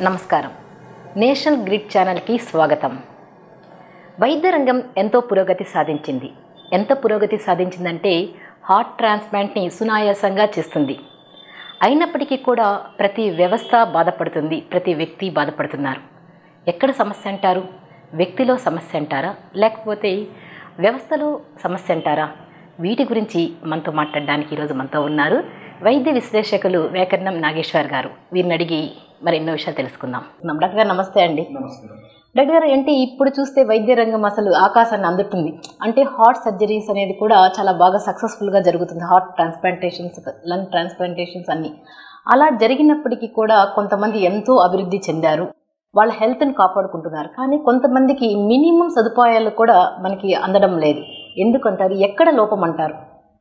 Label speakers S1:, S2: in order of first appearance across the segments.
S1: నమస్కారం. National grid ఛానల్కి స్వాగతం. వైద్య రంగం ఎంతో పురోగతి సాధించింది. ఎంత పురోగతి సాధించిందంటే హార్ట్ ట్రాన్స్ప్లాంట్ని సునాయాసంగా చేస్తుంది. అయినప్పటికీ కూడా ప్రతి వ్యవస్థ బాధపడుతుంది, ప్రతి వ్యక్తి బాధపడుతున్నారు. ఎక్కడ సమస్య అంటారు? వ్యక్తిలో సమస్య అంటారా, లేకపోతే వ్యవస్థలో సమస్య అంటారా? వీటి గురించి మనతో మాట్లాడడానికి ఈరోజు మనతో ఉన్నారు వైద్య విశ్లేషకులు వ్యాకరణం నాగేశ్వర్ గారు. వీరిని అడిగి మరి ఎన్నో విషయాలు తెలుసుకుందాం. డాక్టర్ గారు నమస్తే అండి. డాక్టర్ గారు, అంటే ఇప్పుడు చూస్తే వైద్య రంగం అసలు ఆకాశాన్ని అందుతుంది. అంటే హార్ట్ సర్జరీస్ అనేది కూడా చాలా బాగా సక్సెస్ఫుల్గా జరుగుతుంది. హార్ట్ ట్రాన్స్ప్లాంటేషన్స్, లంగ్ ట్రాన్స్ప్లాంటేషన్స్ అన్నీ అలా జరిగినప్పటికీ కూడా కొంతమంది ఎంతో అభివృద్ధి చెందారు, వాళ్ళ హెల్త్ని కాపాడుకుంటున్నారు. కానీ కొంతమందికి మినిమం సదుపాయాలు కూడా మనకి అందడం లేదు. ఎందుకంటారు? ఎక్కడ లోపం అంటారు?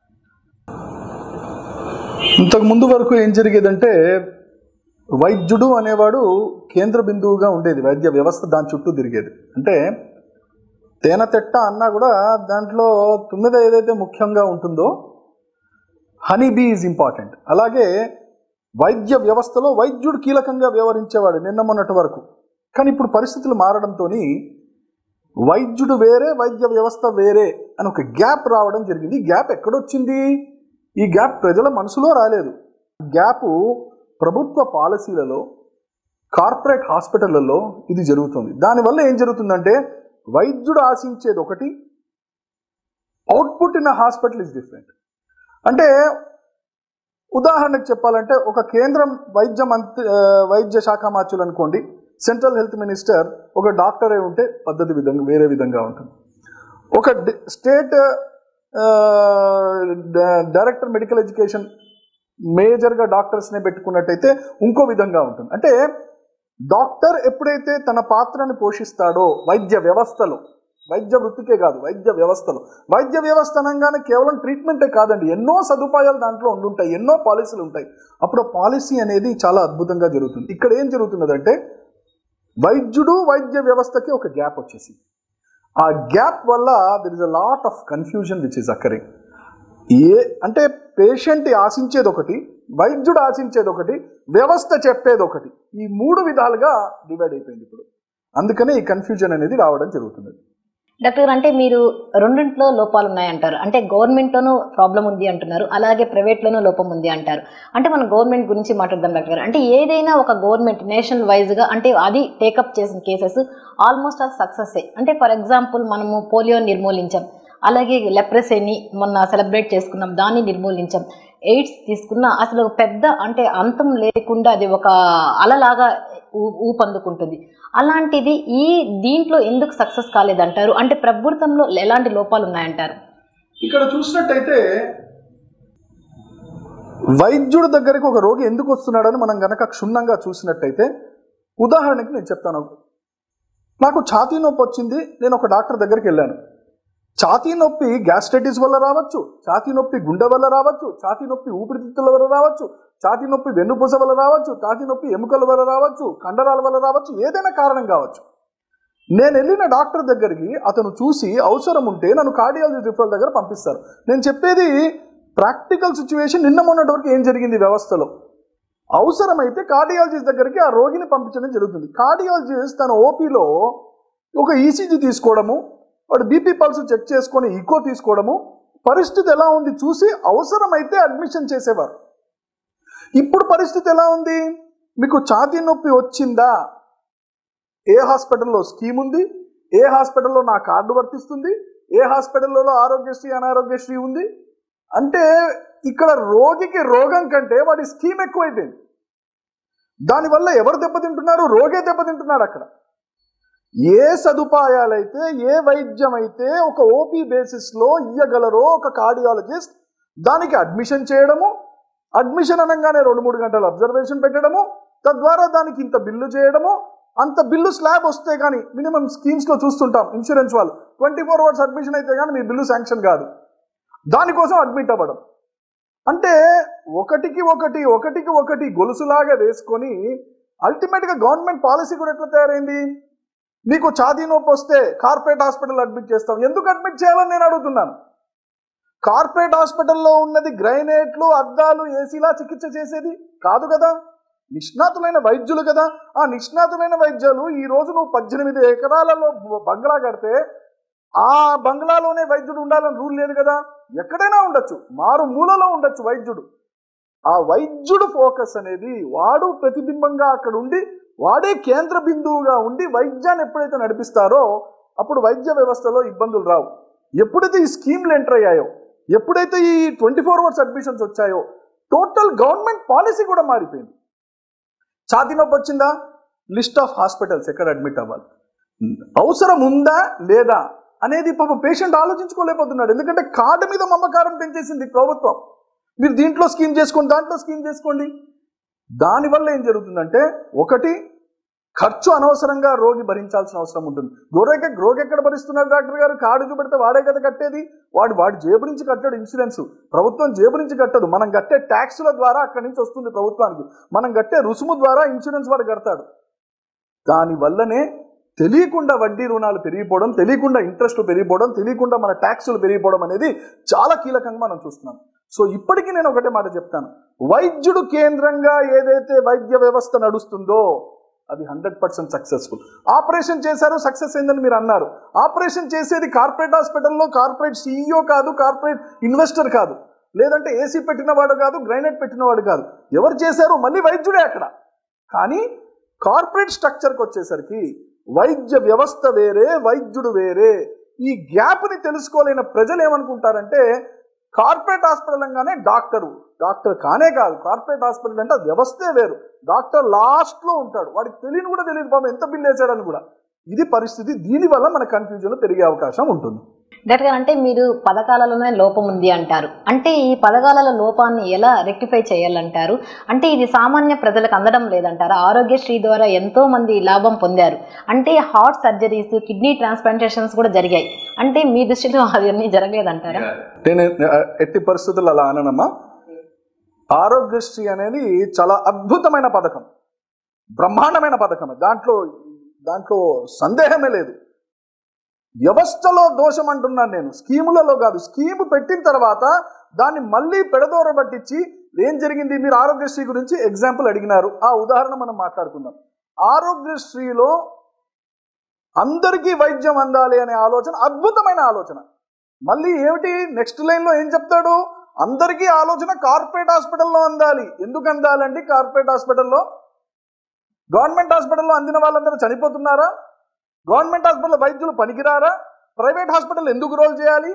S2: ఇంతకు ముందు వరకు ఏం జరిగేదంటే వైద్యుడు అనేవాడు కేంద్ర బిందువుగా ఉండేది. వైద్య వ్యవస్థ దాని చుట్టూ తిరిగేది. అంటే తేనెతెట్ట అన్నా కూడా దాంట్లో తుమ్మెద ఏదైతే ముఖ్యంగా ఉంటుందో హనీ బీ ఈజ్ ఇంపార్టెంట్. అలాగే వైద్య వ్యవస్థలో వైద్యుడు కీలకంగా వ్యవహరించేవాడు నిన్న మొన్నటి వరకు. కానీ ఇప్పుడు పరిస్థితులు మారడంతో వైద్యుడు వేరే, వైద్య వ్యవస్థ వేరే అని ఒక గ్యాప్ రావడం జరిగింది. ఈ గ్యాప్ ఎక్కడొచ్చింది? ఈ గ్యాప్ ప్రజల మనసులో రాలేదు. గ్యాపు ప్రభుత్వ పాలసీలలో, కార్పొరేట్ హాస్పిటళ్లలో ఇది జరుగుతుంది. దానివల్ల ఏం జరుగుతుందంటే వైద్యుడు ఆశించేది ఒకటి, output in hospital is different. అంటే ఉదాహరణకు చెప్పాలంటే ఒక కేంద్రం వైద్య శాఖ మార్చులు అనుకోండి, సెంట్రల్ హెల్త్ మినిస్టర్ ఒక డాక్టరే ఉంటే పద్ధతి వేరే విధంగా ఉంటుంది. ఒక స్టేట్ డైరెక్టర్ మెడికల్ ఎడ్యుకేషన్ మేజర్గా డాక్టర్స్నే పెట్టుకున్నట్టయితే ఇంకో విధంగా ఉంటుంది. అంటే డాక్టర్ ఎప్పుడైతే తన పాత్రను పోషిస్తాడో వైద్య వ్యవస్థలో, వైద్య వృత్తికే కాదు వైద్య వ్యవస్థలో, వైద్య వ్యవస్థ అనగానే కేవలం ట్రీట్మెంటే కాదండి, ఎన్నో సదుపాయాలు దాంట్లో ఉండుంటాయి, ఎన్నో పాలసీలు ఉంటాయి. అప్పుడు పాలసీ అనేది చాలా అద్భుతంగా జరుగుతుంది. ఇక్కడ ఏం జరుగుతున్నదంటే వైద్యుడు వైద్య వ్యవస్థకి ఒక గ్యాప్ వచ్చేసి, ఆ గ్యాప్ వల్ల there is a lot of confusion which is occurring. అంటే పేషెంట్ ఆశించేది ఒకటి, వైద్యుడు ఆశించేది ఒకటి, వ్యవస్థ చెప్పేది ఒకటి. ఈ మూడు విధాలుగా డివైడ్ అయిపోయింది ఇప్పుడు. అందుకనే ఈ కన్ఫ్యూజన్ అనేది రావడం జరుగుతుంది.
S1: డాక్టర్ గారు, అంటే మీరు రెండింటిలో లోపాలు ఉన్నాయంటారు. అంటే గవర్నమెంట్లోనూ ప్రాబ్లం ఉంది అంటున్నారు, అలాగే ప్రైవేట్లోనూ లోపం ఉంది అంటారు. అంటే మనం గవర్నమెంట్ గురించి మాట్లాడదాం డాక్టర్ గారు. అంటే ఏదైనా ఒక గవర్నమెంట్ నేషనల్ వైజ్గా అంటే అది టేకప్ చేసిన కేసెస్ ఆల్మోస్ట్ ఆల్ సక్సెస్సే. అంటే ఫర్ ఎగ్జాంపుల్ మనము పోలియో నిర్మూలించాం, అలాగే లెప్రసీని మొన్న సెలబ్రేట్ చేసుకున్నాం, దాన్ని నిర్మూలించాం. ఎయిడ్స్ తీసుకున్న అసలు పెద్ద అంటే అంతం లేకుండా అది ఒక అలలాగా ఊపందుకుంటుంది. అలాంటిది దీంట్లో ఎందుకు సక్సెస్ కాలేదంటారు? అంటే ప్రభుత్వంలో ఎలాంటి లోపాలు ఉన్నాయంటారు?
S2: ఇక్కడ చూసినట్టయితే వైద్యుడి దగ్గరికి ఒక రోగి ఎందుకు వస్తున్నాడని మనం గనక క్షుణ్ణంగా చూసినట్టయితే, ఉదాహరణకి నేను చెప్తాను. నాకు ఛాతీ నొప్పి వచ్చింది, నేను ఒక డాక్టర్ దగ్గరికి వెళ్ళాను. ఛాతీ నొప్పి గ్యాస్ట్రైటిస్ వల్ల రావచ్చు, ఛాతీ నొప్పి గుండె వల్ల రావచ్చు, ఛాతీ నొప్పి ఊపిరితిత్తుల వల్ల రావచ్చు, ఛాతీ నొప్పి వెన్నుపూస వల్ల రావచ్చు, ఛాతీ నొప్పి ఎముకల వల్ల రావచ్చు, కండరాల వల్ల రావచ్చు, ఏదైనా కారణం కావచ్చు. నేను వెళ్ళిన డాక్టర్ దగ్గరికి అతను చూసి అవసరం ఉంటే నన్ను కార్డియాలజీ రిఫరల్ దగ్గర పంపిస్తారు. నేను చెప్పేది ప్రాక్టికల్ సిచ్యువేషన్. నిన్న మొన్నటి వరకు ఏం జరిగింది వ్యవస్థలో, అవసరమైతే కార్డియాలజిస్ట్ దగ్గరికి ఆ రోగిని పంపించడం జరుగుతుంది. కార్డియాలజిస్ట్ తన ఓపీలో ఒక ఈసీజీ తీసుకోవడము, వాడు బీపీ పల్స్ చెక్ చేసుకొని ఈకో తీసుకోవడము, పరిస్థితి ఎలా ఉంది చూసి అవసరమైతే అడ్మిషన్ చేసేవారు. ఇప్పుడు పరిస్థితి ఎలా ఉంది? మీకు ఛాతీ నొప్పి వచ్చిందా, ఏ హాస్పిటల్లో స్కీమ్ ఉంది, ఏ హాస్పిటల్లో నా కార్డు వర్తిస్తుంది, ఏ హాస్పిటల్లో ఆరోగ్యశ్రీ అనారోగ్యశ్రీ ఉంది. అంటే ఇక్కడ రోగికి రోగం కంటే వాడి స్కీమ్ ఎక్కువైపోయింది. దానివల్ల ఎవరు దెబ్బతింటున్నారు? రోగే దెబ్బతింటున్నాడు. అక్కడ ఏ సదుపాయాలైతే, ఏ వైద్యం అయితే ఒక ఓపీ బేసిస్లో ఇయ్యగలరో ఒక కార్డియాలజిస్ట్, దానికి అడ్మిషన్ చేయడము, అడ్మిషన్ అనగానే 2-3 గంటలు అబ్జర్వేషన్ పెట్టడము, తద్వారా దానికి ఇంత బిల్లు చేయడము, అంత బిల్లు స్లాబ్ వస్తే కానీ మినిమం స్కీమ్స్లో చూస్తుంటాం ఇన్సూరెన్స్ వాళ్ళు 24 hours అడ్మిషన్ అయితే కానీ మీ బిల్లు శాంక్షన్ కాదు, దానికోసం అడ్మిట్ అవ్వడం. అంటే ఒకటికి ఒకటి గొలుసులాగా వేసుకొని అల్టిమేట్గా గవర్నమెంట్ పాలసీ కూడా ఎట్లా తయారైంది? నీకు ఛాతీ నొప్పి వస్తే కార్పొరేట్ హాస్పిటల్ అడ్మిట్ చేస్తాం. ఎందుకు అడ్మిట్ చేయాలని నేను అడుగుతున్నాను. కార్పొరేట్ హాస్పిటల్లో ఉన్నది గ్రైనేట్లు, అద్దాలు, ఏసీలా చికిత్స చేసేది కాదు కదా. నిష్ణాతులైన వైద్యులు కదా. ఆ నిష్ణాతులైన వైద్యులు ఈ రోజు నువ్వు 18 ఎకరాలలో బంగ్లా కడితే ఆ బంగ్లాలోనే వైద్యుడు ఉండాలని రూల్ లేదు కదా. ఎక్కడైనా ఉండొచ్చు, మారు మూలలో ఉండొచ్చు వైద్యుడు. ఆ వైద్యుడు ఫోకస్ అనేది వాడు ప్రతిబింబంగా అక్కడ ఉండి వాడే కేంద్ర బిందువుగా ఉండి వైద్యాన్ని ఎప్పుడైతే నడిపిస్తారో అప్పుడు వైద్య వ్యవస్థలో ఇబ్బందులు రావు. ఎప్పుడైతే ఈ స్కీమ్లు ఎంటర్ అయ్యాయో, ఎప్పుడైతే ఈ 24 hours అడ్మిషన్స్ వచ్చాయో, టోటల్ గవర్నమెంట్ పాలసీ కూడా మారిపోయింది. ఛాతీ నొప్పి వచ్చిందా, లిస్ట్ ఆఫ్ హాస్పిటల్స్ ఎక్కడ అడ్మిట్ అవ్వాలి, అవసరం ఉందా లేదా అనేది పాప పేషెంట్ ఆలోచించుకోలేకపోతున్నాడు. ఎందుకంటే కార్డు మీద మమకారం పెంచేసింది ప్రభుత్వం. మీరు దీంట్లో స్కీమ్ చేసుకోండి, దాంట్లో స్కీమ్ చేసుకోండి. దానివల్ల ఏం జరుగుతుందంటే, ఒకటి ఖర్చు అనవసరంగా రోగి భరించాల్సిన అవసరం ఉంటుంది. రోగి ఎక్కడ భరిస్తున్నారు డాక్టర్ గారు? కార్డు చూపెడితే వాడే కదా కట్టేది. వాడి జేబు నుంచి కట్టాడు ఇన్సూరెన్స్, ప్రభుత్వం జేబు నుంచి కట్టదు. మనం కట్టే ట్యాక్సుల ద్వారా అక్కడి నుంచి వస్తుంది ప్రభుత్వానికి, మనం కట్టే రుసుము ద్వారా ఇన్సూరెన్స్ వాడు కడతాడు. దానివల్లనే తెలియకుండా వడ్డీ రుణాలు పెరిగిపోవడం, తెలియకుండా ఇంట్రెస్ట్ పెరిగిపోవడం, తెలియకుండా మన ట్యాక్సులు పెరిగిపోవడం అనేది చాలా కీలకంగా మనం చూస్తున్నాం. సో ఇప్పటికీ నేను ఒకటే మాట చెప్తాను, వైద్యుడు కేంద్రంగా ఏదైతే వైద్య వ్యవస్థ నడుస్తుందో అది 100% సక్సెస్ఫుల్. ఆపరేషన్ చేశారు, సక్సెస్ అయిందని మీరు అన్నారు. ఆపరేషన్ చేసేది కార్పొరేట్ హాస్పిటల్లో కార్పొరేట్ CEO కాదు, కార్పొరేట్ ఇన్వెస్టర్ కాదు, లేదంటే ఏసీ పెట్టినవాడు కాదు, గ్రైనేట్ పెట్టినవాడు కాదు. ఎవరు చేశారు? మళ్ళీ వైద్యుడే అక్కడ. కానీ కార్పొరేట్ స్ట్రక్చర్కి వచ్చేసరికి వైద్య వ్యవస్థ వేరే, వైద్యుడు వేరే. ఈ గ్యాప్ని తెలుసుకోలేని ప్రజలు ఏమనుకుంటారంటే కార్పొరేట్ హాస్పిటల్ అనగానే డాక్టర్ కానే కాదు. కార్పొరేట్ హాస్పిటల్ అంటే వ్యవస్థే వేరు. డాక్టర్ లాస్ట్లో ఉంటాడు, వాడికి తెలియని కూడా తెలియదు పాపం ఎంత బిల్ వేసాడని కూడా. ఇది పరిస్థితి. దీనివల్ల మన కన్ఫ్యూజన్ పెరిగే అవకాశం ఉంటుంది.
S1: డాక్టర్ గారు, అంటే మీరు పథకాలలోనే లోపం ఉంది అంటారు. అంటే ఈ పథకాల లోపాన్ని ఎలా రెక్టిఫై చేయాలంటారు? అంటే ఇది సామాన్య ప్రజలకు అందడం లేదంటారా? ఆరోగ్యశ్రీ ద్వారా ఎంతో మంది లాభం పొందారు. అంటే హార్ట్ సర్జరీస్, కిడ్నీ ట్రాన్స్ప్లాంటేషన్స్ కూడా జరిగాయి. అంటే మీ దృష్టిలో అవన్నీ జరగలేదంటారా?
S2: నేను ఎట్టి పరిస్థితుల్లో అలా అననమ్మా. ఆరోగ్యశ్రీ అనేది చాలా అద్భుతమైన పథకం, బ్రహ్మాండమైన పథకం. దాంట్లో సందేహమే లేదు. వ్యవస్థలో దోషం అంటున్నాను నేను, స్కీములలో కాదు. స్కీము పెట్టిన తర్వాత దాన్ని మళ్ళీ పెడదోర పట్టించి ఏం జరిగింది? మీరు ఆరోగ్యశ్రీ గురించి ఎగ్జాంపుల్ అడిగినారు, ఆ ఉదాహరణ మనం మాట్లాడుకుందాం. ఆరోగ్యశ్రీలో అందరికీ వైద్యం అందాలి అనే ఆలోచన అద్భుతమైన ఆలోచన. మళ్ళీ ఏమిటి నెక్స్ట్ లైన్లో ఏం చెప్తాడు? అందరికీ ఆలోచన కార్పొరేట్ హాస్పిటల్లో అందాలి. ఎందుకు అందాలండి? కార్పొరేట్ హాస్పిటల్లో గవర్నమెంట్ హాస్పిటల్లో అందిన వాళ్ళందరూ చనిపోతున్నారా? గవర్నమెంట్ హాస్పిటల్ వైద్యులు పనికిరారా? ప్రైవేట్ హాస్పిటల్ ఎందుకు రోల్ చేయాలి?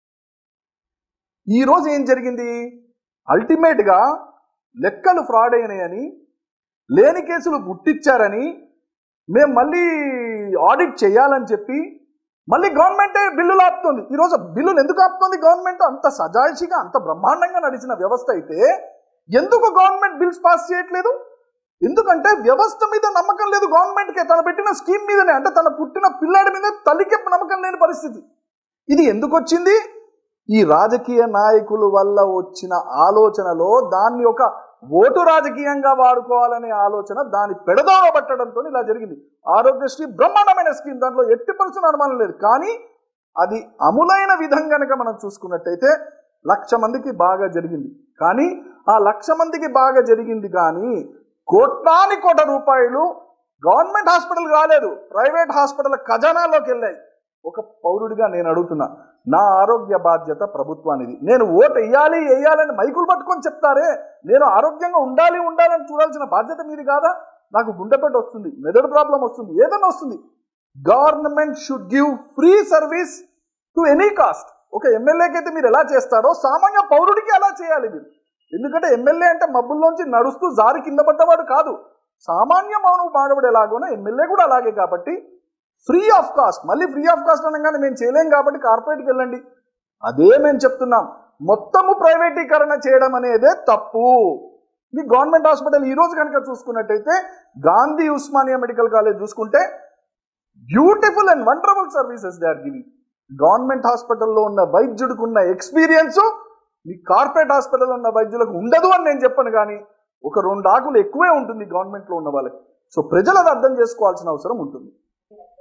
S2: ఈరోజు ఏం జరిగింది? అల్టిమేట్గా లెక్కలు ఫ్రాడ్ అయినాయని, లేని కేసులు గుట్టించారని, మేము మళ్ళీ ఆడిట్ చేయాలని చెప్పి మళ్ళీ గవర్నమెంటే బిల్లులు ఆపుతుంది. ఈరోజు బిల్లులు ఎందుకు ఆపుతుంది గవర్నమెంట్? అంత సజాయిషిగా అంత బ్రహ్మాండంగా నడిచిన వ్యవస్థ అయితే ఎందుకు గవర్నమెంట్ బిల్స్ పాస్ చేయట్లేదు? ఎందుకంటే వ్యవస్థ మీద నమ్మకం లేదు గవర్నమెంట్కి. తను పెట్టిన స్కీమ్ మీదనే, అంటే తన పుట్టిన పిల్లాడి మీద తల్లికి నమ్మకం లేని పరిస్థితి. ఇది ఎందుకు వచ్చింది? ఈ రాజకీయ నాయకుల వల్ల వచ్చిన ఆలోచనలో దాన్ని ఒక ఓటు రాజకీయంగా వాడుకోవాలనే ఆలోచన దాన్ని పెడదోవ పట్టడంతో ఇలా జరిగింది. ఆరోగ్యశ్రీ బ్రహ్మాండమైన స్కీమ్, దాంట్లో ఎట్టి పరిస్థితుల్లో అనుమానం లేదు. కానీ అది అమలైన విధం కనుక మనం చూసుకున్నట్టయితే 1,00,000 మందికి బాగా జరిగింది. కానీ ఆ 1,00,000 మందికి బాగా జరిగింది కానీ కోట్ల రూపాయలు గవర్నమెంట్ హాస్పిటల్ రాలేదు, ప్రైవేట్ హాస్పిటల్ ఖజానాలోకి వెళ్ళాయి. ఒక పౌరుడిగా నేను అడుగుతున్నా, నా ఆరోగ్య బాధ్యత ప్రభుత్వానిది. నేను ఓటు వేయాలని మైకులు పట్టుకొని చెప్తారే, నేను ఆరోగ్యంగా ఉండాలని చూడాల్సిన బాధ్యత మీది కాదా? నాకు గుండెపెట్టు వస్తుంది, మెదడు ప్రాబ్లం వస్తుంది, ఏదైనా వస్తుంది. Government should give free service to any cost. ఒక ఎమ్మెల్యేకి అయితే మీరు ఎలా చేస్తారో సామాన్య పౌరుడికి అలా చేయాలి మీరు. ఎందుకంటే ఎమ్మెల్యే అంటే మబ్బుల్లోంచి నడుస్తూ జారి కింద పడ్డవాడు కాదు. సామాన్య మానవుడు ఎలాగోనో ఎమ్మెల్యే కూడా అలాగే. కాబట్టి ఫ్రీ ఆఫ్ కాస్ట్, మళ్ళీ ఫ్రీ ఆఫ్ కాస్ట్ అనగానే మేము చేయలేం కాబట్టి కార్పొరేట్కి వెళ్ళండి. అదే మేము చెప్తున్నాం, మొత్తము ప్రైవేటీకరణ చేయడం అనేదే తప్పు. ఇది గవర్నమెంట్ హాస్పిటల్ ఈరోజు కనుక చూసుకున్నట్టయితే గాంధీ ఉస్మానియా మెడికల్ కాలేజ్ చూసుకుంటే beautiful and wonderful services they are giving. Government హాస్పిటల్లో ఉన్న వైద్యుడికి ఉన్న ఎక్స్పీరియన్స్ మీ కార్పొరేట్ హాస్పిటల్లో ఉన్న వైద్యులకు ఉండదు అని నేను చెప్పను. కానీ ఒక 2 ఆకులు ఎక్కువే ఉంటుంది గవర్నమెంట్లో ఉన్న వాళ్ళకి. సో ప్రజలు అది అర్థం చేసుకోవాల్సిన అవసరం ఉంటుంది.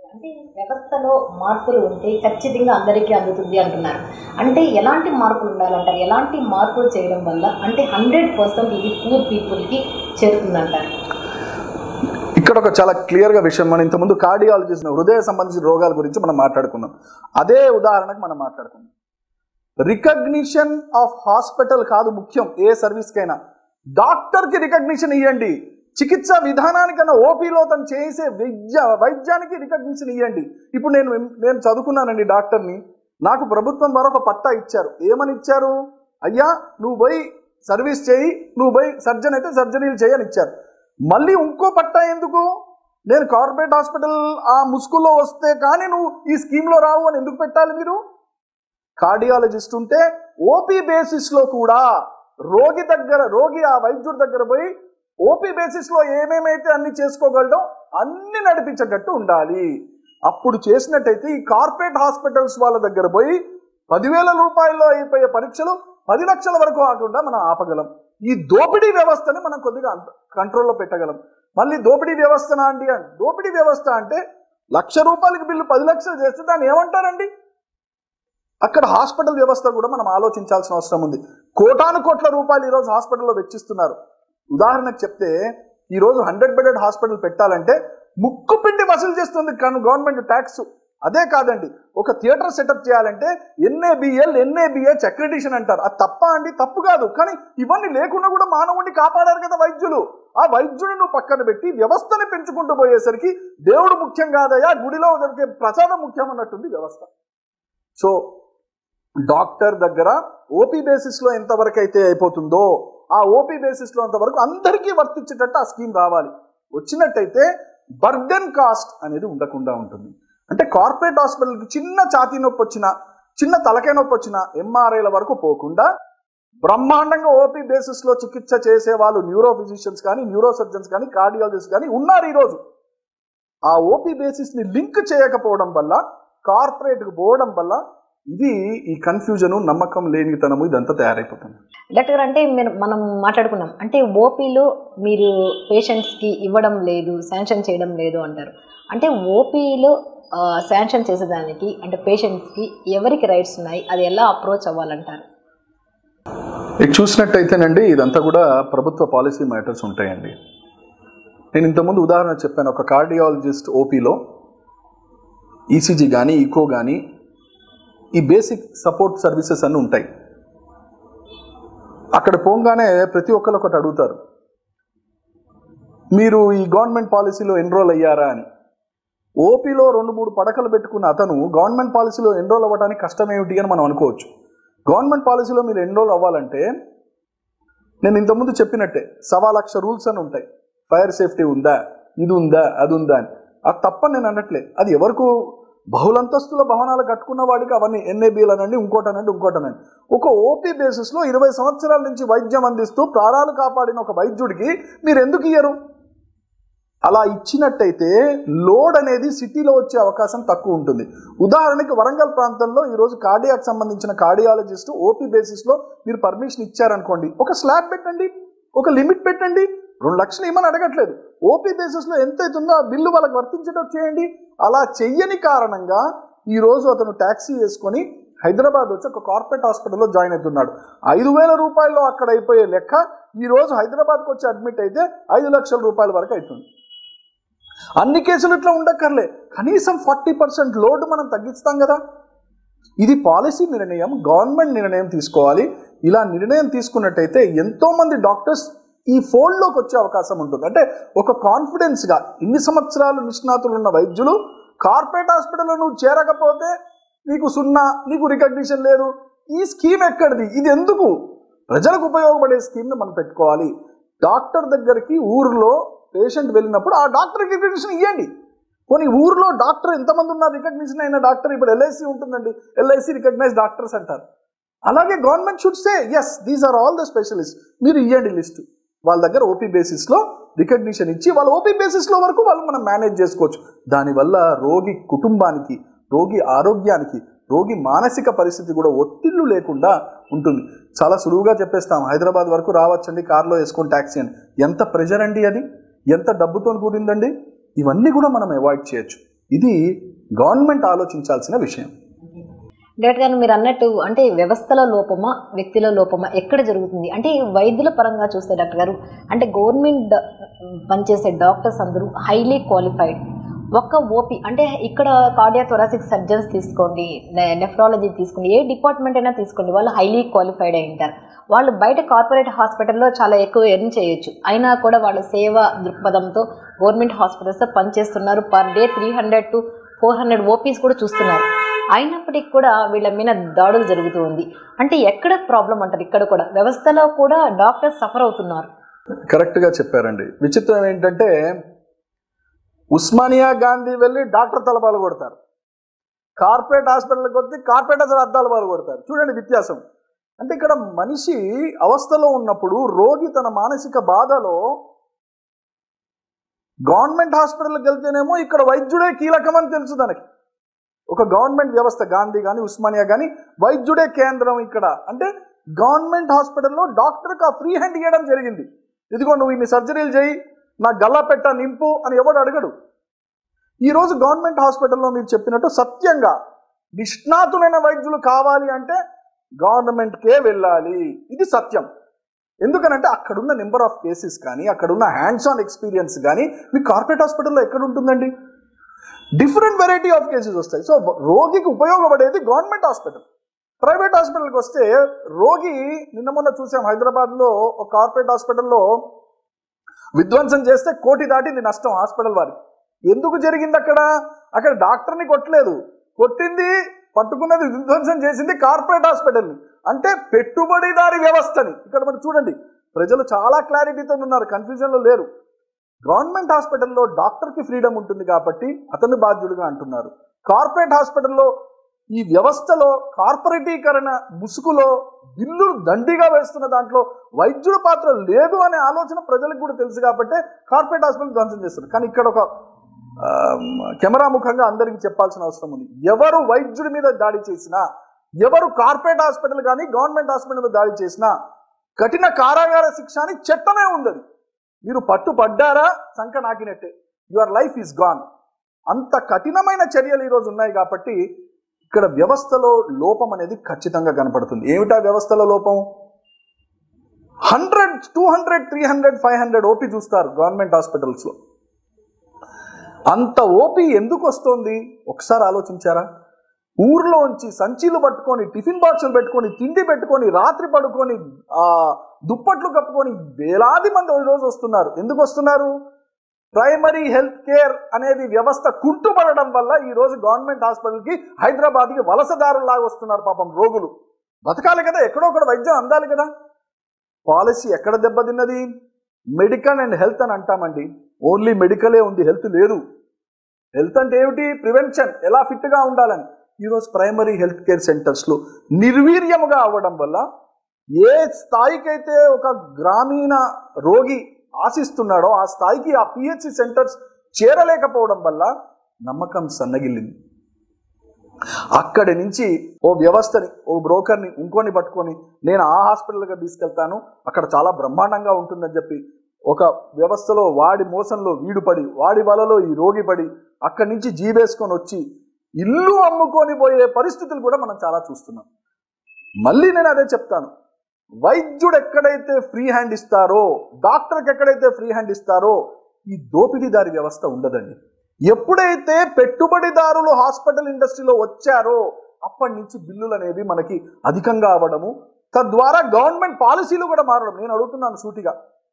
S1: అంటే వ్యవస్థలో మార్పులు ఉంటే ఖచ్చితంగా అందరికీ అందుతుంది అంటున్నారు. అంటే ఎలాంటి మార్పులు ఉండాలంటారు? ఎలాంటి మార్పులు చేయడం వల్ల అంటే 100% ఇది పూర్ పీపుల్కి చేరుతుందంటారు?
S2: ఇక్కడ ఒక చాలా క్లియర్గా విషయం, మనం ఇంతకుముందు కార్డియాలజిస్ట్ హృదయ సంబంధించిన రోగాల గురించి మనం మాట్లాడుకున్నాం. అదే ఉదాహరణకు మనం మాట్లాడుకున్నాం. రికగ్నిషన్ ఆఫ్ హాస్పిటల్ కాదు ముఖ్యం ఏ సర్వీస్కైనా, డాక్టర్కి రికగ్నిషన్ ఇవ్వండి. చికిత్స విధానానికన్నా ఓపీలో తను చేసే వైద్యానికి రికగ్నిషన్ ఇవ్వండి. ఇప్పుడు నేను చదువుకున్నానండి డాక్టర్ని, నాకు ప్రభుత్వం ద్వారా ఒక పట్టా ఇచ్చారు. ఏమని ఇచ్చారు? అయ్యా నువ్వు పోయి సర్వీస్ చేయి, నువ్వు పోయి సర్జన్ అయితే సర్జరీలు చేయని ఇచ్చారు. మళ్ళీ ఇంకో పట్టా ఎందుకు? నేను కార్పొరేట్ హాస్పిటల్ ఆ ముసుగులో వస్తే కానీ నువ్వు ఈ స్కీమ్లో రావు అని ఎందుకు పెట్టాలి మీరు? కార్డియాలజిస్ట్ ఉంటే ఓపీ బేసిస్లో కూడా రోగి ఆ వైద్యుడి దగ్గర పోయి ఓపీ బేసిస్లో ఏమేమైతే అన్ని చేసుకోగలడం అన్ని నడిపించేటట్టు ఉండాలి. అప్పుడు చేసినట్టయితే ఈ కార్పొరేట్ హాస్పిటల్స్ వాళ్ళ దగ్గర పోయి 10,000 రూపాయల్లో అయిపోయే పరీక్షలు 10 లక్షల వరకు కాకుండా మనం ఆపగలం. ఈ దోపిడీ వ్యవస్థని మనం కొద్దిగా కంట్రోల్లో పెట్టగలం. మళ్ళీ దోపిడీ వ్యవస్థ దోపిడీ వ్యవస్థ అంటే ₹1,00,000 బిల్లు 10 లక్షలు చేస్తే దాన్ని ఏమంటారండి? అక్కడ హాస్పిటల్ వ్యవస్థ కూడా మనం ఆలోచించాల్సిన అవసరం ఉంది. కోటాను కోట్ల రూపాయలు ఈరోజు హాస్పిటల్లో వెచ్చిస్తున్నారు. ఉదాహరణకు చెప్తే ఈరోజు 100 బెడెడ్ హాస్పిటల్ పెట్టాలంటే ముక్కు పిండి వసూలు చేస్తుంది గవర్నమెంట్ ట్యాక్స్. అదే కాదండి, ఒక థియేటర్ సెటప్ చేయాలంటే NABH అక్రిడిషన్ అంటారు. అది తప్ప అండి? తప్పు కాదు. కానీ ఇవన్నీ లేకుండా కూడా మానవుడిని కాపాడారు కదా వైద్యులు. ఆ వైద్యుని నువ్వు పక్కన పెట్టి వ్యవస్థని పెంచుకుంటూ పోయేసరికి దేవుడు ముఖ్యం కాదయా, గుడిలో దొరికే ప్రసాదం ముఖ్యం అన్నట్టుంది వ్యవస్థ. సో డాక్టర్ దగ్గర ఓపీ బేసిస్లో ఎంతవరకు అయితే అయిపోతుందో ఆ ఓపీ బేసిస్లో అంతవరకు అందరికీ వర్తించేటట్టు ఆ స్కీమ్ రావాలి. వచ్చినట్టయితే బర్డెన్ కాస్ట్ అనేది ఉండకుండా ఉంటుంది. అంటే కార్పొరేట్ హాస్పిటల్కి చిన్న ఛాతీ నొప్పి వచ్చినా, చిన్న తలకాయ నొప్పి వచ్చినా MRIల వరకు పోకుండా బ్రహ్మాండంగా ఓపీ బేసిస్లో చికిత్స చేసే వాళ్ళు న్యూరో ఫిజిషియన్స్ కానీ, న్యూరో సర్జన్స్ కానీ, కార్డియాలజిస్ట్ కానీ ఉన్నారు ఈరోజు. ఆ ఓపీ బేసిస్ని లింక్ చేయకపోవడం వల్ల, కార్పొరేట్కి పోవడం వల్ల ఇది ఈ కన్ఫ్యూజను, నమ్మకం లేనితనము ఇదంతా తయారైపోతుంది.
S1: డాక్టర్ అంటే మనం మాట్లాడుకున్నాం, అంటే ఓపీలో మీరు పేషెంట్స్కి ఇవ్వడం లేదు, శాంక్షన్ చేయడం లేదు అంటారు. అంటే ఓపీలో శాంక్షన్ చేసేదానికి అంటే పేషెంట్స్కి ఎవరికి రైట్స్ ఉన్నాయి, అది ఎలా అప్రోచ్ అవ్వాలంటారు?
S2: ఇది చూసినట్టయితేనండి ఇదంతా కూడా ప్రభుత్వ పాలసీ మ్యాటర్స్ ఉంటాయండి. నేను ఇంతకుముందు ఉదాహరణ చెప్పాను, ఒక కార్డియాలజిస్ట్ ఓపీలో ఈసీజీ కానీ, ఈకో కానీ, ఈ బేసిక్ సపోర్ట్ సర్వీసెస్ అన్నీ ఉంటాయి. అక్కడ పోగానే ప్రతి ఒక్కరు ఒకటి అడుగుతారు, మీరు ఈ గవర్నమెంట్ పాలసీలో ఎన్రోల్ అయ్యారా అని. ఓపీలో 2-3 పడకలు పెట్టుకున్న అతను గవర్నమెంట్ పాలసీలో ఎన్రోల్ అవ్వడానికి కష్టం ఏమిటి అని మనం అనుకోవచ్చు. గవర్నమెంట్ పాలసీలో మీరు ఎన్రోల్ అవ్వాలంటే నేను ఇంతకుముందు చెప్పినట్టే 1,00,000 రూల్స్ అని ఉంటాయి. ఫైర్ సేఫ్టీ ఉందా, ఇది ఉందా, అది ఉందా అని. అది తప్పని నేను అనట్లే. అది ఎవరికి బహుళంతస్తుల భవనాలు కట్టుకున్న వాడికి అవన్నీ NABలు అనండి, ఇంకోటనండి. ఒక ఓపీ బేసిస్లో 20 సంవత్సరాల నుంచి వైద్యం అందిస్తూ ప్రాణాలు కాపాడిన ఒక వైద్యుడికి మీరు ఎందుకు ఇయ్యరు? అలా ఇచ్చినట్టయితే లోడ్ అనేది సిటీలో వచ్చే అవకాశం తక్కువ ఉంటుంది. ఉదాహరణకి వరంగల్ ప్రాంతంలో ఈరోజు కార్డియాక్ సంబంధించిన కార్డియాలజిస్ట్ ఓపీ బేసిస్లో మీరు పర్మిషన్ ఇచ్చారనుకోండి, ఒక స్లాబ్ పెట్టండి, ఒక లిమిట్ పెట్టండి. 2 లక్షలు ఇవ్వమని అడగట్లేదు. ఓపీ బేసిస్లో ఎంత అవుతుందో ఆ బిల్లు వాళ్ళకి వర్తించేటట్టు చేయండి. అలా చెయ్యని కారణంగా ఈరోజు అతను ట్యాక్సీ వేసుకొని హైదరాబాద్ వచ్చి ఒక కార్పొరేట్ హాస్పిటల్లో జాయిన్ అవుతున్నాడు. 5,000 రూపాయల్లో అక్కడ అయిపోయే లెక్క ఈరోజు హైదరాబాద్కి వచ్చి అడ్మిట్ అయితే 5 లక్షల రూపాయల వరకు అవుతుంది. అన్ని కేసులు ఇట్లా ఉండక్కర్లే, కనీసం 40% లోడ్ మనం తగ్గిస్తాం కదా. ఇది పాలసీ నిర్ణయం, గవర్నమెంట్ నిర్ణయం తీసుకోవాలి. ఇలా నిర్ణయం తీసుకున్నట్టయితే ఎంతోమంది డాక్టర్స్ ఈ ఫోల్డ్లోకి వచ్చే అవకాశం ఉంటుంది. అంటే ఒక కాన్ఫిడెన్స్గా ఇన్ని సంవత్సరాలు నిష్ణాతులు ఉన్న వైద్యులు కార్పొరేట్ హాస్పిటల్లో నువ్వు చేరకపోతే నీకు 0, నీకు రికగ్నిషన్ లేదు, ఈ స్కీమ్ ఎక్కడిది, ఇది ఎందుకు? ప్రజలకు ఉపయోగపడే స్కీమ్ని మనం పెట్టుకోవాలి. డాక్టర్ దగ్గరికి ఊరిలో పేషెంట్ వెళ్ళినప్పుడు ఆ డాక్టర్కి రికగ్నిషన్ ఇవ్వండి. కొన్ని ఊరిలో డాక్టర్ ఎంతమంది ఉన్నారు, రికగ్నిషన్ అయిన డాక్టర్. ఇప్పుడు LIC ఉంటుందండి, LIC రికగ్నైజ్ డాక్టర్స్ అంటారు. అలాగే government should say yes these are all the specialist, మీరు ఇవ్వండి లిస్టు. వాళ్ళ దగ్గర ఓపీ బేసిస్లో రికగ్నిషన్ ఇచ్చి వాళ్ళ ఓపీ బేసిస్లో వరకు వాళ్ళు మనం మేనేజ్ చేసుకోవచ్చు. దానివల్ల రోగి కుటుంబానికి, రోగి ఆరోగ్యానికి, రోగి మానసిక పరిస్థితి కూడా ఒత్తిళ్లు లేకుండా ఉంటుంది. చాలా సులువుగా చెప్పేస్తాం, హైదరాబాద్ వరకు రావచ్చండి కార్లో వేసుకొని ట్యాక్సీ అని. ఎంత ప్రెషర్ అండి అది, ఎంత డబ్బుతో కూడిందండి. ఇవన్నీ కూడా మనం అవాయిడ్ చేయొచ్చు. ఇది గవర్నమెంట్ ఆలోచించాల్సిన విషయం.
S1: డైరెక్ట్ గారు మీరు అన్నట్టు అంటే వ్యవస్థల లోపమా వ్యక్తిలో లోపమా ఎక్కడ జరుగుతుంది అంటే వైద్యుల పరంగా చూస్తే డాక్టర్ గారు అంటే గవర్నమెంట్ పనిచేసే డాక్టర్స్ అందరూ హైలీ క్వాలిఫైడ్. ఒక్క ఓపీ అంటే ఇక్కడ కార్డియాథొరాసిక్ సర్జన్స్ తీసుకోండి, నెఫ్రాలజీ తీసుకోండి, ఏ డిపార్ట్మెంట్ అయినా తీసుకోండి, వాళ్ళు హైలీ క్వాలిఫైడ్ అయి ఉంటారు. వాళ్ళు బయట కార్పొరేట్ హాస్పిటల్లో చాలా ఎక్కువ ఎర్న్ చేయొచ్చు, అయినా కూడా వాళ్ళ సేవా దృక్పథంతో గవర్నమెంట్ హాస్పిటల్స్లో పనిచేస్తున్నారు. పర్ డే 300 to 400 ఓపీస్ కూడా చూస్తున్నారు. అయినప్పటికీ కూడా వీళ్ళ మీద దాడులు జరుగుతూ ఉంది. అంటే ఎక్కడ ప్రాబ్లం అంటారు? ఇక్కడ కూడా వ్యవస్థలో కూడా డాక్టర్స్ సఫర్ అవుతున్నారు.
S2: కరెక్ట్గా చెప్పారండి. విచిత్రం ఏంటంటే ఉస్మానియా గాంధీ వెళ్ళి డాక్టర్ తలపాలు కొడతారు, కార్పొరేట్ హాస్పిటల్కి వచ్చి కార్పొరేట్ అద్దాల పాలు కొడతారు. చూడండి వ్యత్యాసం. అంటే ఇక్కడ మనిషి అవస్థలో ఉన్నప్పుడు రోగి తన మానసిక బాధలో గవర్నమెంట్ హాస్పిటల్కి వెళ్తేనేమో ఇక్కడ వైద్యుడే కీలకమని తెలుసు తనకి. ఒక గవర్నమెంట్ వ్యవస్థ గాంధీ కానీ ఉస్మానియా కానీ వైద్యుడే కేంద్రం ఇక్కడ. అంటే గవర్నమెంట్ హాస్పిటల్లో డాక్టర్కి ఆ ఫ్రీ హ్యాండ్ ఇవ్వడం జరిగింది. ఇదిగో నువ్వు ఇన్ని సర్జరీలు చేయి, నా గల్లాపెట్ట నింపు అని ఎవడు అడగడు. ఈరోజు గవర్నమెంట్ హాస్పిటల్లో మీరు చెప్పినట్టు సత్యంగా నిష్ణాతులైన వైద్యులు కావాలి అంటే గవర్నమెంట్కే వెళ్ళాలి. ఇది సత్యం. ఎందుకనంటే అక్కడున్న నెంబర్ ఆఫ్ కేసెస్ కానీ అక్కడున్న హ్యాండ్స్ ఆన్ ఎక్స్పీరియన్స్ కానీ మీ కార్పొరేట్ హాస్పిటల్లో ఎక్కడ ఉంటుందండి? డిఫరెంట్ వెరైటీ ఆఫ్ కేసెస్ వస్తాయి. సో రోగికి ఉపయోగపడేది గవర్నమెంట్ హాస్పిటల్. ప్రైవేట్ హాస్పిటల్కి వస్తే రోగి నిన్న మొన్న చూసాం హైదరాబాద్లో ఒక కార్పొరేట్ హాస్పిటల్లో విధ్వంసం చేస్తే 1 కోటి దాటింది నష్టం హాస్పిటల్ వారికి. ఎందుకు జరిగింది? అక్కడ డాక్టర్ని కొట్టలేదు, కొట్టింది పట్టుకున్నది విధ్వంసం చేసింది కార్పొరేట్ హాస్పిటల్ని, అంటే పెట్టుబడిదారి వ్యవస్థని. ఇక్కడ మనం చూడండి, ప్రజలు చాలా క్లారిటీతో ఉన్నారు, కన్ఫ్యూజన్లో లేరు. గవర్నమెంట్ హాస్పిటల్లో డాక్టర్కి ఫ్రీడమ్ ఉంటుంది కాబట్టి అతన్ని బాధ్యులుగా అంటున్నారు. కార్పొరేట్ హాస్పిటల్లో ఈ వ్యవస్థలో కార్పొరేటీకరణ ముసుగులో బిల్లులు దండిగా వేస్తున్న దాంట్లో వైద్యుల పాత్ర లేదు అనే ఆలోచన ప్రజలకు కూడా తెలుసు కాబట్టి కార్పొరేట్ హాస్పిటల్ ధ్వంసం చేస్తున్నారు. కానీ ఇక్కడ ఒక కెమెరా ముఖంగా అందరికీ చెప్పాల్సిన అవసరం ఉంది. ఎవరు వైద్యుడి మీద దాడి చేసినా, ఎవరు కార్పొరేట్ హాస్పిటల్ కానీ గవర్నమెంట్ హాస్పిటల్ మీద దాడి చేసినా కఠిన కారాగార శిక్ష అని చట్టమే ఉంది. మీరు పట్టుపడ్డారా సంఖ నాకినట్టే, యువర్ లైఫ్ ఈజ్ గాన్. అంత కఠినమైన చర్యలు ఈరోజు ఉన్నాయి కాబట్టి ఇక్కడ వ్యవస్థలో లోపం అనేది ఖచ్చితంగా కనపడుతుంది. ఏమిటా వ్యవస్థలో లోపం? 100, 200, 300, 500 ఓపీ చూస్తారు గవర్నమెంట్ హాస్పిటల్స్లో. అంత ఓపీ ఎందుకు వస్తుంది ఒకసారి ఆలోచించారా? ఊర్లోంచి సంచీలు పట్టుకొని, టిఫిన్ బాక్సులు పెట్టుకొని, తిండి పెట్టుకొని, రాత్రి పడుకొని, దుప్పట్లు కప్పుకొని వేలాది మంది ఈరోజు వస్తున్నారు. ఎందుకు వస్తున్నారు? ప్రైమరీ హెల్త్ కేర్ అనేది వ్యవస్థ కుంటుపడడం వల్ల ఈరోజు గవర్నమెంట్ హాస్పిటల్కి హైదరాబాద్కి వలసదారులాగా వస్తున్నారు. పాపం రోగులు బతకాలి కదా, ఎక్కడో ఒకటి వైద్యం అందాలి కదా. పాలసీ ఎక్కడ దెబ్బతిన్నది? మెడికల్ అండ్ హెల్త్ అని అంటామండి, ఓన్లీ మెడికలే ఉంది, హెల్త్ లేదు. హెల్త్ అంటే ఏమిటి? ప్రివెన్షన్, ఎలా ఫిట్గా ఉండాలని. ఈరోజు ప్రైమరీ హెల్త్ కేర్ సెంటర్స్లో నిర్వీర్యముగా అవ్వడం వల్ల ఏ స్థాయికైతే ఒక గ్రామీణ రోగి ఆశిస్తున్నాడో ఆ స్థాయికి ఆ పిహెచ్సి సెంటర్స్ చేరలేకపోవడం వల్ల నమ్మకం సన్నగిల్లింది. అక్కడి నుంచి ఓ వ్యవస్థని, ఓ బ్రోకర్ని, ఇంకోని పట్టుకొని నేను ఆ హాస్పిటల్గా తీసుకెళ్తాను, అక్కడ చాలా బ్రహ్మాండంగా ఉంటుందని చెప్పి ఒక వ్యవస్థలో వాడి మోసంలో వీడు పడి, వాడి వలలో ఈ రోగి పడి, అక్కడి నుంచి జీవేసుకొని వచ్చి ఇల్లు అమ్ముకొని పోయే పరిస్థితులు కూడా మనం చాలా చూస్తున్నాం. మళ్ళీ నేను అదే చెప్తాను, వైద్యుడు ఎక్కడైతే ఫ్రీ హ్యాండ్ ఇస్తారో, డాక్టర్కి ఎక్కడైతే ఫ్రీ హ్యాండ్ ఇస్తారో ఈ దోపిడీదారి వ్యవస్థ ఉండదండి. ఎప్పుడైతే పెట్టుబడిదారులు హాస్పిటల్ ఇండస్ట్రీలో వచ్చారో అప్పటి నుంచి బిల్లులు అనేవి మనకి అధికంగా అవ్వడము, తద్వారా గవర్నమెంట్ పాలసీలు కూడా మారడం. నేను అడుగుతున్నాను సూటిగా,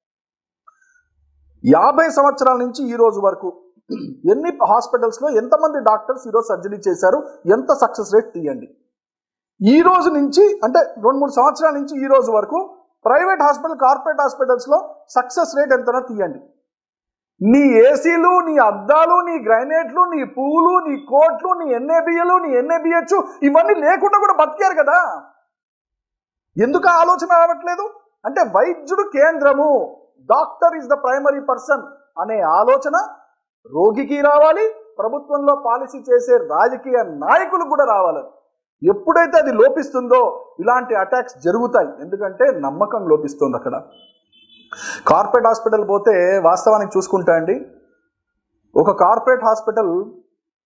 S2: 50 సంవత్సరాల నుంచి ఈ రోజు వరకు ఎన్ని హాస్పిటల్స్లో ఎంతమంది డాక్టర్స్ ఈరోజు సర్జరీ చేశారు, ఎంత సక్సెస్ రేట్ తీయండి. ఈ రోజు నుంచి అంటే 2-3 సంవత్సరాల నుంచి ఈ రోజు వరకు ప్రైవేట్ హాస్పిటల్, కార్పొరేట్ హాస్పిటల్స్లో సక్సెస్ రేట్ ఎంతనో తీయండి. నీ ఏసీలు, నీ అద్దాలు, నీ గ్రైనేట్లు, నీ పూలు, నీ కోట్లు, నీ ఎన్ఏబిఎలు, నీ ఎన్ఏబిహెచ్ ఇవన్నీ లేకుండా కూడా బతికారు కదా. ఎందుకు ఆలోచన రావట్లేదు? అంటే వైద్యుడు కేంద్రము, doctor is the primary person అనే ఆలోచన రోగికి రావాలి, ప్రభుత్వంలో పాలసీ చేసే రాజకీయ నాయకులు కూడా రావాలి. ఎప్పుడైతే అది లోపిస్తుందో ఇలాంటి అటాక్స్ జరుగుతాయి. ఎందుకంటే నమ్మకం లోపిస్తుంది. అక్కడ కార్పొరేట్ హాస్పిటల్ పోతే వాస్తవానికి చూసుకుంటా అండి, ఒక కార్పొరేట్ హాస్పిటల్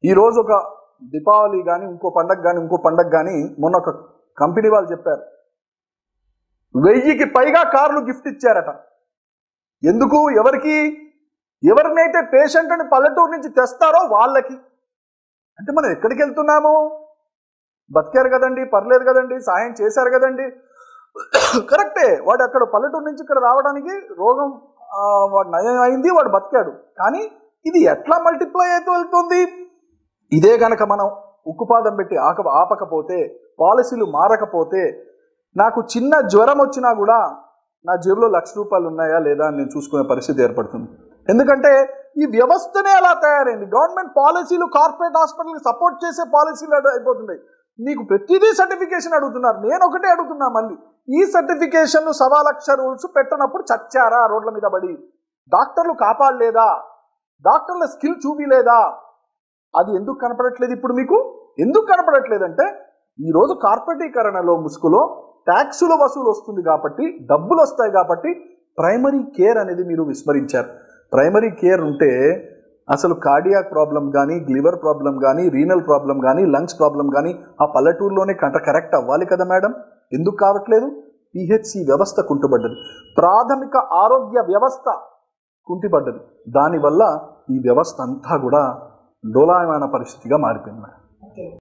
S2: ఈరోజు ఒక దీపావళి కానీ ఇంకో పండగ కానీ మొన్న ఒక కంపెనీ వాళ్ళు చెప్పారు 1000కి పైగా కార్లు గిఫ్ట్ ఇచ్చారట. ఎందుకు? ఎవరినైతే పేషెంట్ అని పల్లెటూరు నుంచి తెస్తారో వాళ్ళకి. అంటే మనం ఎక్కడికి వెళ్తున్నాము? బతికారు కదండి, పర్లేదు కదండి, సాయం చేశారు కదండి, కరెక్టే. వాడు అక్కడ పల్లెటూరు నుంచి ఇక్కడ రావడానికి రోగం వాడు నయం అయింది, వాడు బతికాడు. కానీ ఇది ఎట్లా మల్టిప్లై అయితే వెళ్తుంది? ఇదే గనక మనం ఉక్కుపాదం పెట్టి ఆపకపోతే, పాలసీలు మారకపోతే, నాకు చిన్న జ్వరం వచ్చినా కూడా నా జేబులో ₹1,00,000 ఉన్నాయా లేదా అని నేను చూసుకునే పరిస్థితి ఏర్పడుతుంది. ఎందుకంటే ఈ వ్యవస్థనే అలా తయారైంది. గవర్నమెంట్ పాలసీలు కార్పొరేట్ హాస్పిటల్కి సపోర్ట్ చేసే పాలసీలు అయిపోతున్నాయి. మీకు ప్రతిదీ సర్టిఫికేషన్ అడుగుతున్నారు. నేను ఒకటే అడుగుతున్నా మళ్ళీ, ఈ సర్టిఫికేషన్ 1,00,000 రూల్స్ పెట్టనప్పుడు చచ్చారా రోడ్ల మీద పడి? డాక్టర్లు కాపాడలేదా? డాక్టర్ల స్కిల్ చూపిలేదా? అది ఎందుకు కనపడట్లేదు ఇప్పుడు మీకు? ఎందుకు కనపడట్లేదంటే ఈరోజు కార్పొరేటీకరణలో ముసుగులో ట్యాక్సుల వసూలు వస్తుంది కాబట్టి, డబ్బులు వస్తాయి కాబట్టి ప్రైమరీ కేర్ అనేది మీరు విస్మరించారు. ప్రైమరీ కేర్ ఉంటే అసలు కార్డియాక్ ప్రాబ్లం కానీ, లివర్ ప్రాబ్లం కానీ, రీనల్ ప్రాబ్లం కానీ, లంగ్స్ ప్రాబ్లం కానీ ఆ పల్లెటూరులోనే కరెక్ట్ అవ్వాలి కదా మేడం. ఎందుకు కావట్లేదు? పిహెచ్సి వ్యవస్థ కుంటుపడ్డది, ప్రాథమిక ఆరోగ్య వ్యవస్థ కుంటిపడ్డది. దానివల్ల ఈ వ్యవస్థ అంతా కూడా డోలాయమాన పరిస్థితిగా మారిపోయింది మేడం.